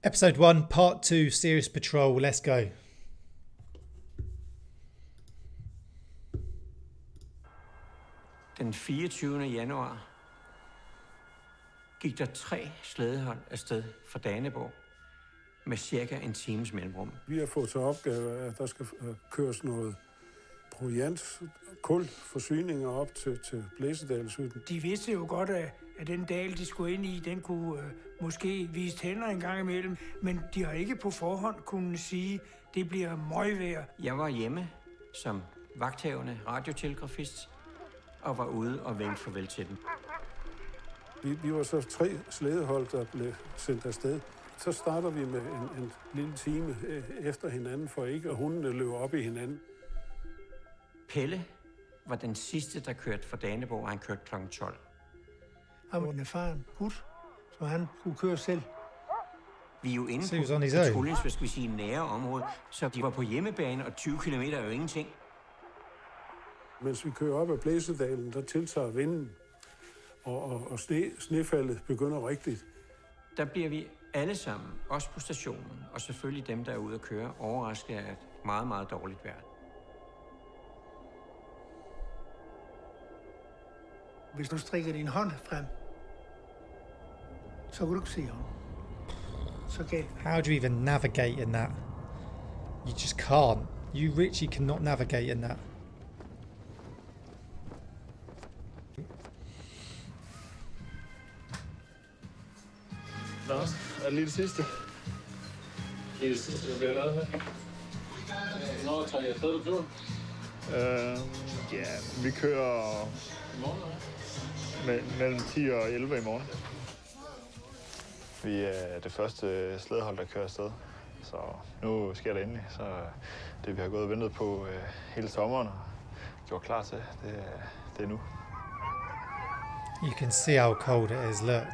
Episode 1, Part 2, Serious Patrol. Let's go. Den 24. januar gik der 3 slædehold afsted fra Daneborg med cirka en times mellemrum. Vi har fået til opgave, at der skal køres noget proviant, kulforsyninger op til Blæsedalshytten. De vidste jo godt, at den dal, de skulle ind i, den kunne måske vise tænder en gang imellem, men de har ikke på forhånd kunne sige, at det bliver møgvejr. Jeg var hjemme som vagthavende radiotelegrafist og var ude og vinke farvel til den. Vi var så 3 slædehold, der blev sendt afsted. Så starter vi med en lille time efter hinanden, for ikke at hundene løber op i hinanden. Pelle var den sidste, der kørte fra Daneborg, og han kørte kl. 12. Han var en erfaren gut, så han kunne køre selv. Vi er jo inde på patruljens, hvad skal vi sige, nære område, så de var på hjemmebane, og 20 kilometer er jo ingenting. Mens vi kører op ad Blæsedalen, der tiltager vinden, og snefaldet begynder rigtigt. Der bliver vi alle sammen, også på stationen, og selvfølgelig dem, der er ude at køre, overrasket af et meget, meget dårligt vejr. Hvis du strikker din hånd frem, så kan du ikke se hånden. Så galt. How do you even navigate in that? You just can't. You literally cannot navigate in that. Lars, er det lige det sidste? Det er det sidste, der bliver lavet her. Hvornår tager jeg afsted på turen? Ja, vi kører mellem 10 og 11 i morgen. Vi er det første slædehold, der kører afsted. Så nu sker det endelig. Så det, vi har gået og ventet på hele sommeren og gjort klar til, det er nu. You can see how cold it is, look.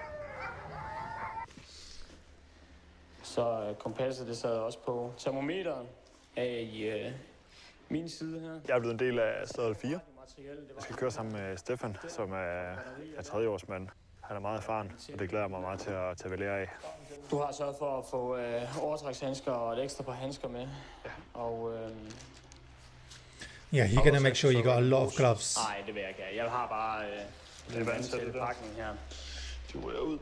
Så kompasset, det sad også på termometeren af i min side her. Jeg er blevet en del af slædehold 4. Jeg skal køre sammen med Stefan, som er 3-årsmand. Han er meget erfaren, og det glæder jeg mig meget til at tage lære af. Du har sørget for at få overtrækshandsker og et ekstra par handsker med. Ja. Og, Yeah, you're gonna make sure you got a lot of gloves. Nej, det vil jeg ikke. Jeg har bare den vandtætte pakning her. Du ryger ud.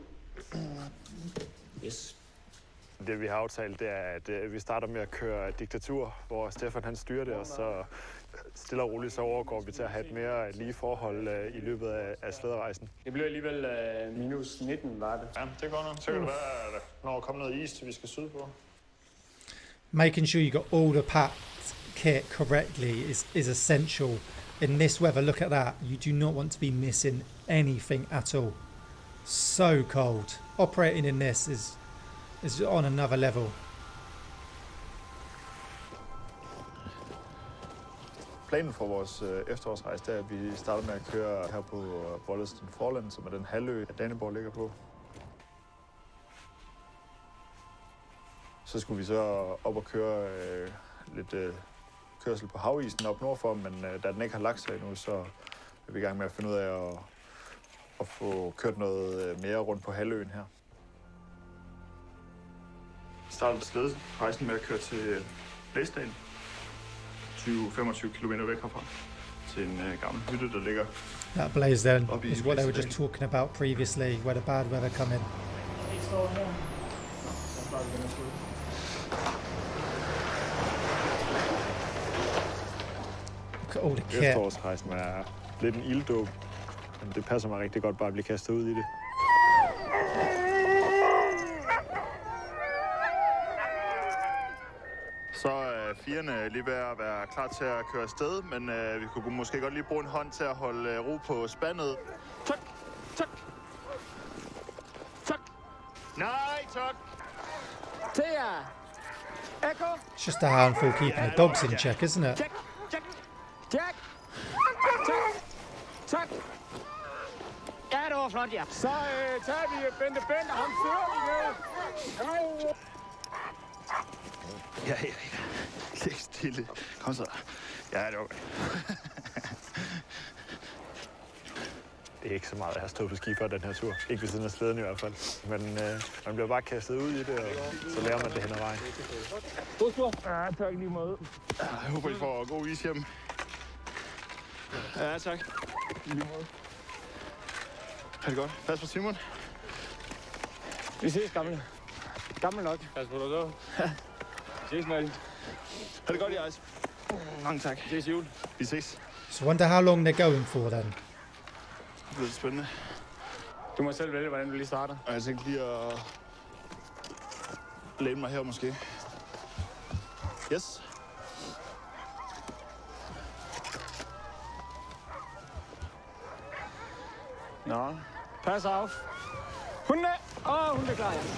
Yes. Det vi har aftalt, det er, at vi starter med at køre diktatur, hvor Stefan han styrer det, og så stille og roligt så overgår vi til at have et mere lige forhold i løbet af slæderejsen. Det bliver alligevel minus 19, var det? Ja, det går nok. Så kan det være, når der kommer noget is, til vi skal syd på. Making sure you got all the packed kit correctly is essential in this weather. Look at that. You do not want to be missing anything at all. So cold. Operating in this is on another level. Planen for vores efterårsrejse, det er, at vi starter med at køre her på Bollesten Forland, som er den halvø, Daneborg ligger på. Så skulle vi så op og køre lidt kørsel på havisen op nordfor, men da den ikke har lagt sig endnu, så er vi i gang med at finde ud af at få kørt noget mere rundt på halvøen her. Vi startede slæderejsen med at køre til Blæsdal, 20-25 km væk herfra, til en gammel hytte, der ligger. That Blaisdell is what they were just talking about previously, where the bad weather come in. Look at all the kit. Efterårsrejsen er lidt en ilddåb, men det passer mig rigtig godt bare at blive kastet ud i det. Så er firene lige ved at være klar til at køre afsted, men vi kunne måske godt lige bruge en hånd til at holde ro på spandet. Tak! Tak! Tak! Nej, tak! Thea! Echo! It's just a handful keeping the dogs in check, isn't it? Check! Check! Check! Tak! Tak! Ja, det var flot, ja. Så tager vi Bente Bente, ham fører vi nu. Ja. Læg stille. Kom så. Ja, det er okay. Det er ikke så meget, jeg har stået på ski for den her tur. Ikke ved siden af slæden i hvert fald. Men man bliver bare kastet ud i det, og så lærer man det hen ad vejen. Ja, tak lige måde. Jeg håber, I får god is hjem. Ja, tak. Lige måde. Ha' det godt. Pas på Simon. Vi ses, gamle. Gammel nok. Pas på dig så. Vi ses, Martin. Ha' det godt, Jais. Mange tak. Vi ses, Jul. Vi ses. So I wonder how long they're going for then. Det bliver spændende. Du må selv vælge, hvordan du lige starter. Og jeg tænkte lige at læne mig her måske. Yes. Nå, pas af. Hun er klar, ja.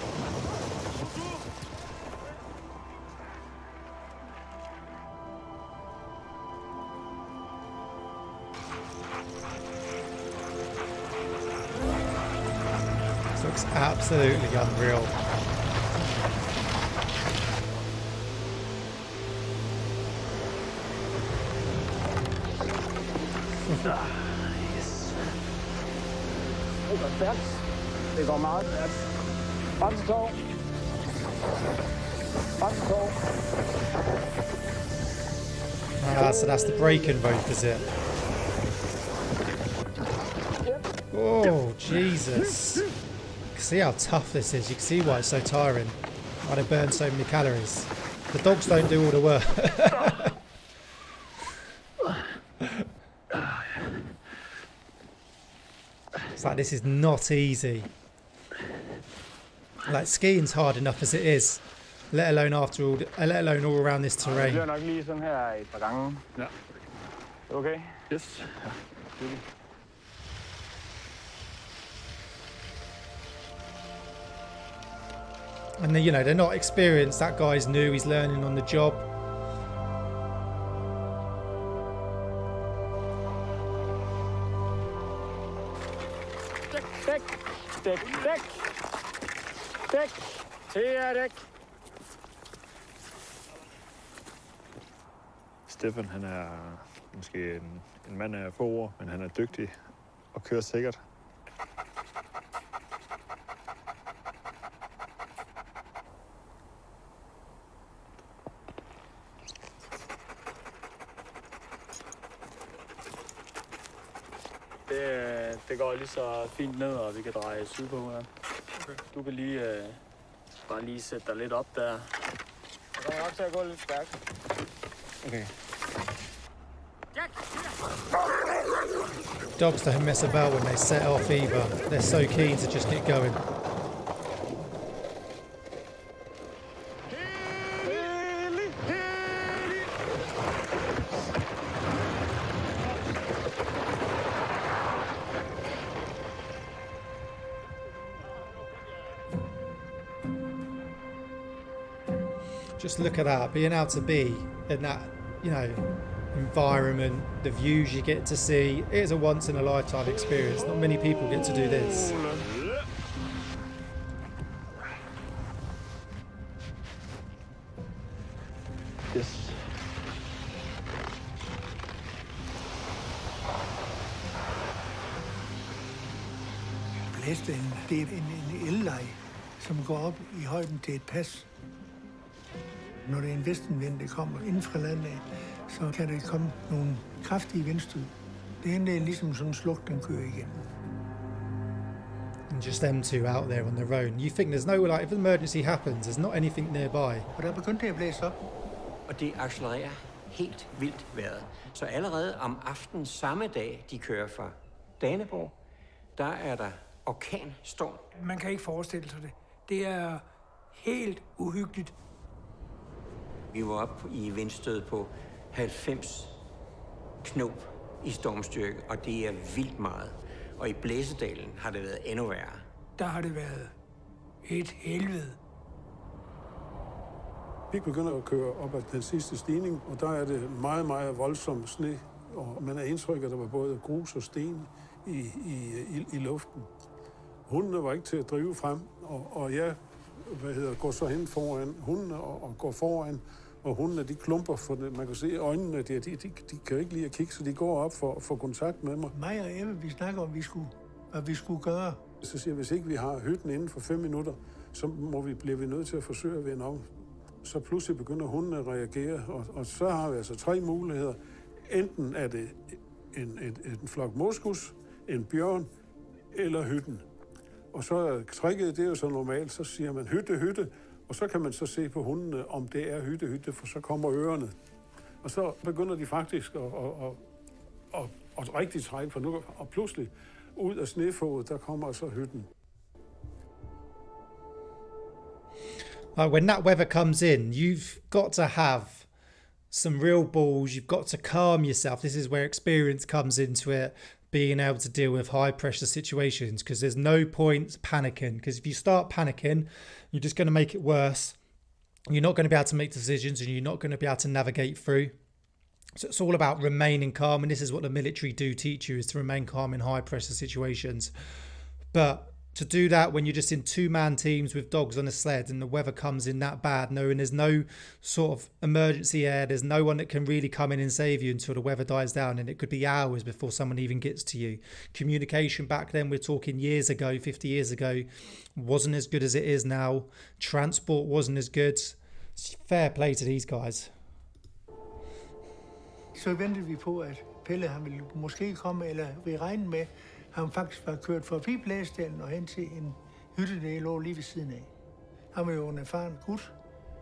This looks absolutely unreal. Det går stærkt. Det går meget stærkt. Frem til tog. Frem til tog. So that's the break-in rope, is it? Oh, Jesus. You can see how tough this is. You can see why it's so tiring. Why they burn so many calories. The dogs don't do all the work. It's like this is not easy. Like skiing's hard enough as it is, let alone all around this Det terrain. bliver nok lige sådan her et par gange. Ja. Okay? Yes. Ja. And you know, they're not experienced. That guy's new. He's learning on the job. Dæk. Dæk. Dæk. Dæk. Dæk. Stefan, han er måske en mand af få ord, men han er dygtig og kører sikkert. Det går lige så fint ned, og vi kan dreje sydpå her. Okay. Du kan lige bare lige sætte dig lidt op der. Det kommer nok til at gå lidt stærkt. Okay. Dogs don't mess about when they set off either. They're so keen to just get going. Just look at that, being able to be in that, you know, environment, the views you get to see. It is a once in a lifetime experience. Not many people get to do this. Yes. Blæsdalen, det er en elleje, som går op i højden til et pas. Når det er en vestenvind, der kommer inden fra landet af, så kan der komme nogle kraftige vindstød. Det er ligesom sådan en sluk, den kører igennem. And just them two out there on their own. You think there's no, like, if an emergency happens, there's not anything nearby. Og der begyndte det at blæse op. Og det accelererer helt vildt vejret. Så allerede om aftenen samme dag, de kører fra Daneborg, der er der orkanstorm. Man kan ikke forestille sig det. Det er helt uhyggeligt. Vi var oppe i vindstød på 90 knop i stormstyrke, og det er vildt meget. Og i Blæsedalen har det været endnu værre. Der har det været et helvede. Vi begynder at køre op ad den sidste stigning, og der er det meget, meget voldsom sne. Og man har indtryk, at der var både grus og sten i luften. Hundene var ikke til at drive frem, og jeg går så hen foran hundene og går foran. Og hundene, de klumper, for det. Man kan se øjnene, de kan ikke lide at kigge, så de går op for at få kontakt med mig. Mig og Ebbe, vi snakker om, at vi skulle hvad vi skulle gøre. Så siger jeg, hvis ikke vi har hytten inden for 5 minutter, så bliver vi nødt til at forsøge at vende om. Så pludselig begynder hunden at reagere, og så har vi altså 3 muligheder. Enten er det en flok moskus, en bjørn eller hytten. Og så er tricket, det er jo så normalt, så siger man hytte, og så kan man så se på hundene, om det er hytte, for så kommer ørerne. Og så begynder de faktisk at rigtig trække for nu, og pludselig ud af snefoget, der kommer så hytten. When that weather comes in, you've got to have some real balls. You've got to calm yourself. This is where experience comes into it, being able to deal with high pressure situations, because there's no point panicking, because if you start panicking, you're just going to make it worse. You're not going to be able to make decisions, and you're not going to be able to navigate through. So it's all about remaining calm, and this is what the military do teach you, is to remain calm in high pressure situations. But to do that when you're just in 2-man teams with dogs on a sled and the weather comes in that bad, knowing there's no sort of emergency air, there's no one that can really come in and save you until the weather dies down, and it could be hours before someone even gets to you. Communication back then, we're talking years ago, 50 years ago, wasn't as good as it is now. Transport wasn't as good. Fair play to these guys. Så ventede vi på, at Pelle han ville måske komme, eller vi regnede med, han faktisk var kørt forbi Blæsdalen og hen til en hytte, der lå lige ved siden af. Han var jo en erfaren gut.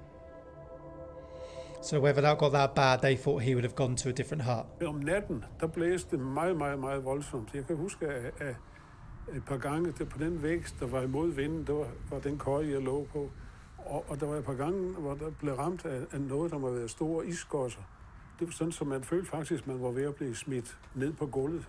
So whether that got that bad, they thought he would have gone to a different hut. Om natten, der blæste det meget voldsomt. Jeg kan huske, at et par gange på den vækst, der var imod vinden, der var den køje, jeg lå på. Og der var et par gange, hvor der blev ramt af noget, der må være store isgosser. Det var sådan, så man følte faktisk, at man var ved at blive smidt ned på gulvet.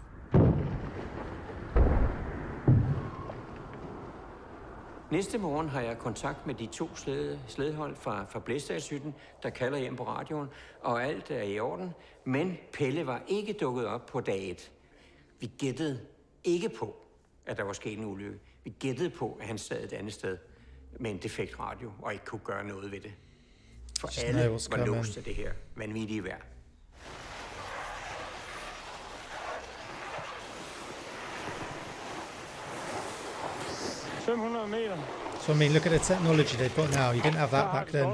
Næste morgen har jeg kontakt med de 2 slædehold fra Blæsdalshytten, der kalder hjem på radioen, og alt er i orden. Men Pelle var ikke dukket op på dag 1. Vi gættede ikke på, at der var sket en ulykke. Vi gættede på, at han sad et andet sted med en defekt radio, og ikke kunne gøre noget ved det. For alle var låst af det her vanvittige vejr. meter. So I mean, look at the technology they've got now. You didn't have that back then.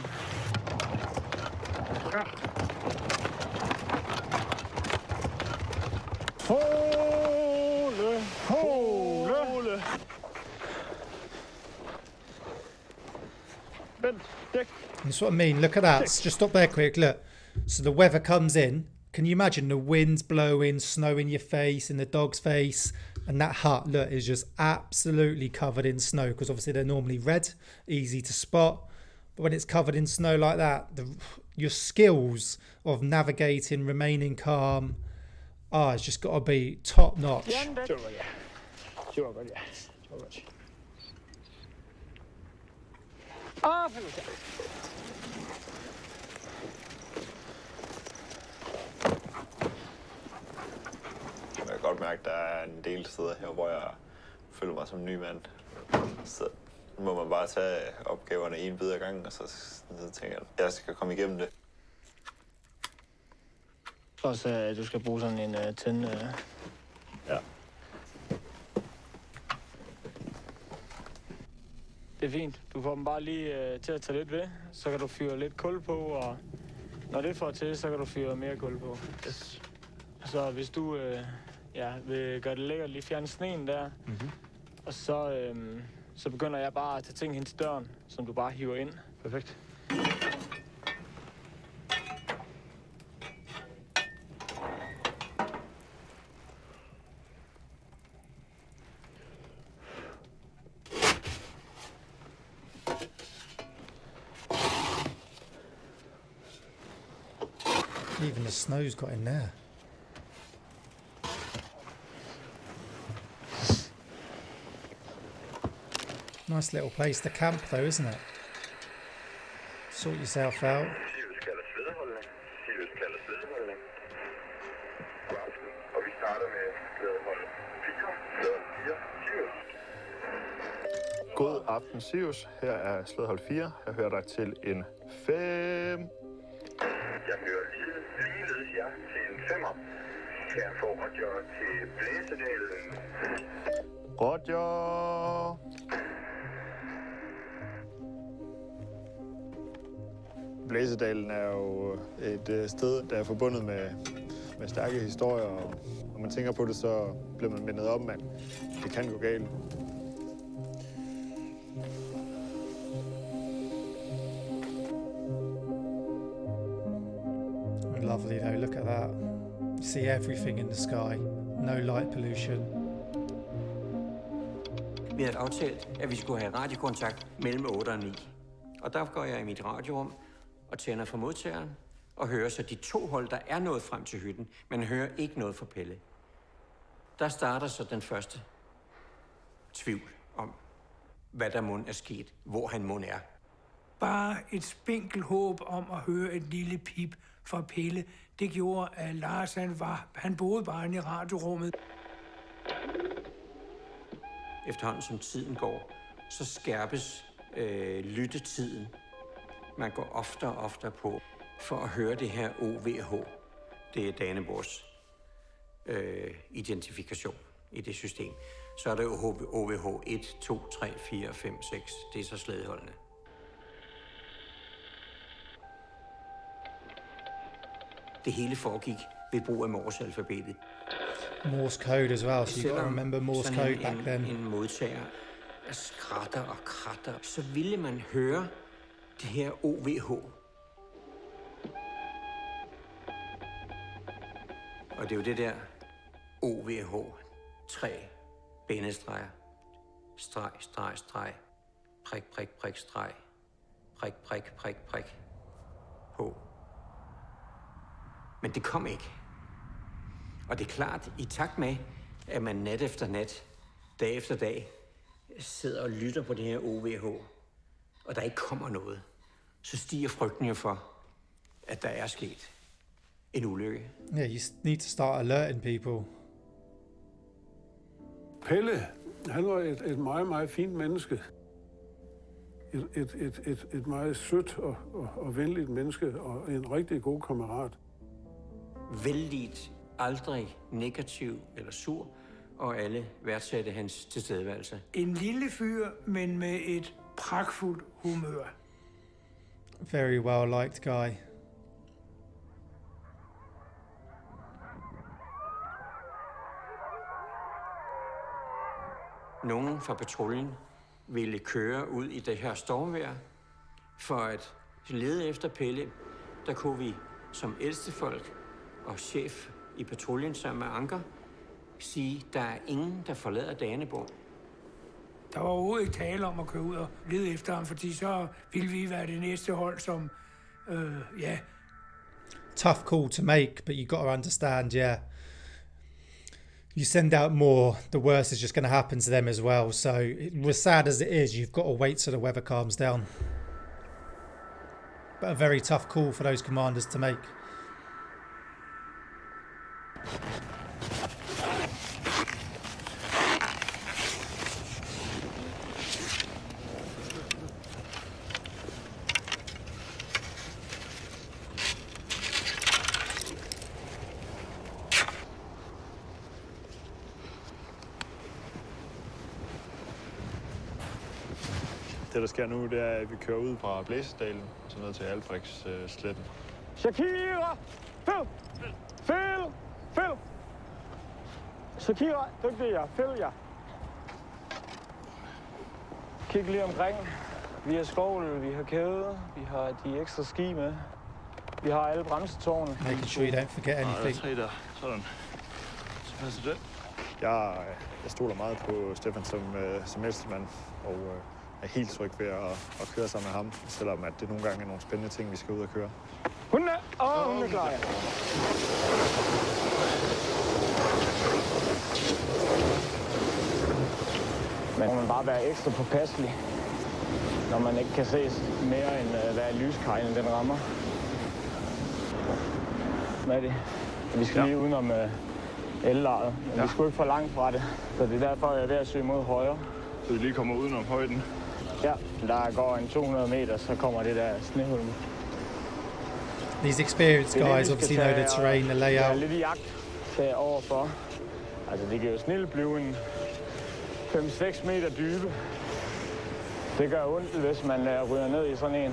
Hole! Vent, dæk. That's what I mean. Look at that. Just stop there quick. Look. So the weather comes in. Can you imagine the wind's blowing, snow in your face, in the dog's face, and that hut, look, is just absolutely covered in snow, because obviously they're normally red, easy to spot. But when it's covered in snow like that, your skills of navigating, remaining calm, it's just got to be top notch. Jeg kan godt mærke, at der er en del steder her, hvor jeg føler mig som ny mand. Så må man bare tage opgaverne en bid ad gangen, og så tænker jeg, at jeg skal komme igennem det. Også at du skal bruge sådan en tænd. Ja. Det er fint. Du får dem bare lige til at tage lidt ved. Så kan du fyre lidt kul på, og når det får til, så kan du fyre mere kul på. Yes. Så hvis du vil gøre det lækkert, lige fjerne sneen der, og så begynder jeg bare at tage ting hen til døren, som du bare hiver ind. Perfekt. Even the snow's got in there. Nice little place to camp though, isn't it? Sort yourself out. God aften, Sirius. Her er slædehold 4. Jeg hører dig til en 5. Jeg hører ligeledes jer til en 5'er. kan få Roger til Blæsedalen. Roger! Blæsedalen er jo et sted, der er forbundet med stærke historier, og når man tænker på det, så bliver man mindet om, at det kan gå galt. Lovely though, look at that. You see everything in the sky. No light pollution. Vi havde aftalt, at vi skulle have radiokontakt mellem 8 og 9. Og der går jeg i mit radiorum og tænder for modtageren og hører så de 2 hold, der er nået frem til hytten, men hører ikke noget fra Pelle. Der starter så den første tvivl om, hvad der mon er sket, hvor han mon er. Bare et spinkel håb om at høre et lille pip fra Pelle, det gjorde, at Lars han boede bare inde i radiorummet. Efterhånden som tiden går, så skærpes lyttetiden. Man går oftere og oftere på for at høre det her OVH. Det er Daneborgs identifikation i det system. Så er der OVH 1, 2, 3, 4, 5, 6. Det er så slædeholdene. Det hele foregik ved brug af Morse-alfabetet. Morse code as well, so you got to remember Morse code back then. En modtager skratter og kratter, så ville man høre det her OVH. Og det er jo det der OVH. 3 bindestreger. Streg, streg, streg. Prik, prik, prik, streg. Prik, prik, prik, prik. H. Men det kom ikke. Og det er klart, i takt med, at man nat efter nat, dag efter dag, sidder og lytter på det her OVH, og der ikke kommer noget, så stiger frygten jo for, at der er sket en ulykke. Yeah, you need to start alerting people. Pelle, han var et meget, meget fint menneske. Et meget sødt og venligt menneske, og en rigtig god kammerat. Vellidt, aldrig negativ eller sur, og alle værdsatte hans tilstedeværelse. En lille fyr, men med et pragtfuldt humør. Very well liked guy. Nogen fra patruljen ville køre ud i det her stormvejr for at lede efter Pelle. Der kunne vi som ældstefolk og chef i patruljen sammen med Anker sige, der er ingen, der forlader Daneborg. Der var overhovedet ikke tale om at køre ud og lede efter ham, fordi så ville vi være det næste hold, som, Tough call to make, but you got to understand, yeah. You send out more, the worst is just going to happen to them as well. So, as sad as it is, you've got to wait till the weather calms down. But a very tough call for those commanders to make. Det, der sker nu, det er, at vi kører ud fra Blæsedalen, så ned til Albrechtssletten. Shakira! Fæl! Shakira, dygtig jer. Fæl jer. Kig lige omkring. Vi har skovl, vi har kæde, vi har de ekstra ski med. Vi har alle bremsetårne. Making sure you don't forget anything. Der er 3 der. Sådan. Så passer det. Jeg stoler meget på Stefan som ældstemand, og er helt tryg ved at køre sammen med ham, selvom at det nogle gange er nogle spændende ting, vi skal ud og køre. Hun er klar, ja. Men må man bare være ekstra påpasselig, når man ikke kan se mere end hvad lyskejlen den rammer. Hvad er det? Vi skal lige udenom el-lejet, men vi skulle ikke for langt fra det, så det er derfor, jeg er ved at søge mod højre. Så vi lige kommer udenom højden? Ja, der går en 200 meter, så kommer det der snehulm. These experienced guys obviously know the terrain, the layout. Lidt i jagt til overfor. Altså, det kan jo snildt blive en 5-6 meter dybe. Det gør ondt, hvis man ryger ned i sådan en.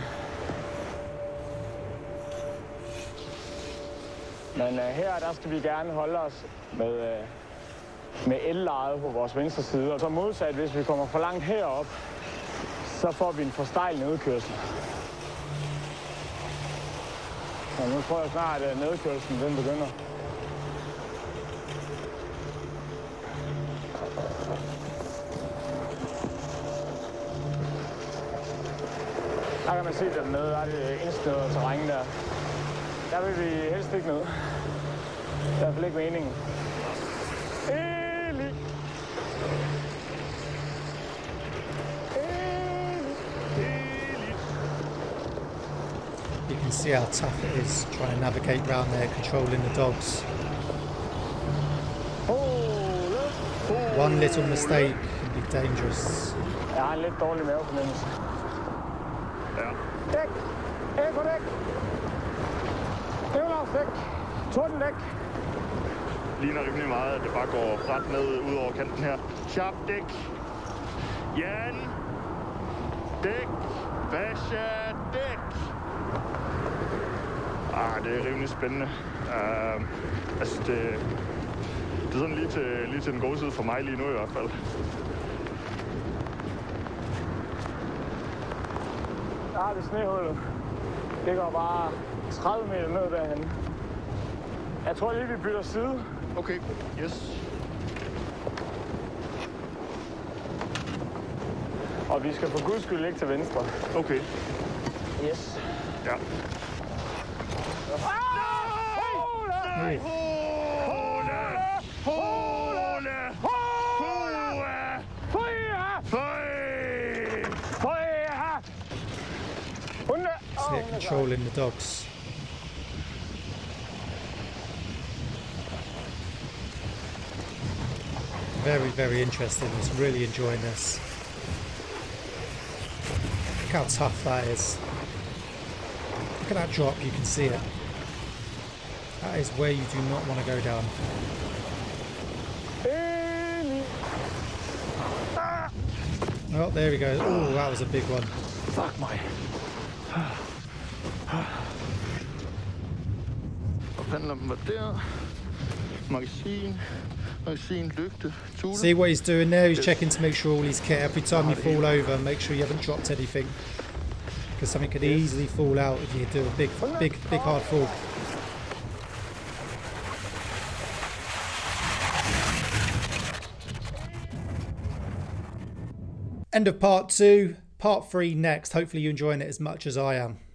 Men her, der skal vi gerne holde os med el-lejet på vores venstre side. Og så modsat, hvis vi kommer for langt herop, så får vi en for stejl nedkørsel. Og nu tror jeg snart, at nedkørslen den begynder. Der kan man se dernede, der er det indsnøret terræn der. Der vil vi helst ikke ned. Det er i hvert fald ikke meningen. You can see how tough it is trying to navigate around there, controlling the dogs. One little mistake can be dangerous. Jeg har en lidt dårlig mavefornemmelse. Ja. Dæk! Æg på dæk! Dæk! Tordendæk! Ligner rimelig meget, at det bare går ret ned ud over kanten her. Sharp dæk. Jan! Dæk! Basha! Dæk! Det er rimelig spændende. Altså, det er sådan lige til den gode side for mig lige nu i hvert fald. Der har vi snehullet. Det går bare 30 meter ned derhen. Jeg tror lige, vi bytter side. Okay, yes. Og vi skal for guds skyld ikke til venstre. Okay. Yes. Ja. Hey. So they're controlling the dogs. Very, very interesting. It's really enjoying this. Look how tough that is. Look at that drop, you can see it. That is where you do not want to go down. Oh, there we go. Oh, that was a big one. Fuck my. See what he's doing there? He's checking to make sure all his kit. Every time you fall over, make sure you haven't dropped anything, because something could easily fall out if you do a big hard fall. End of part 2. Part 3 next. Hopefully you're enjoying it as much as I am.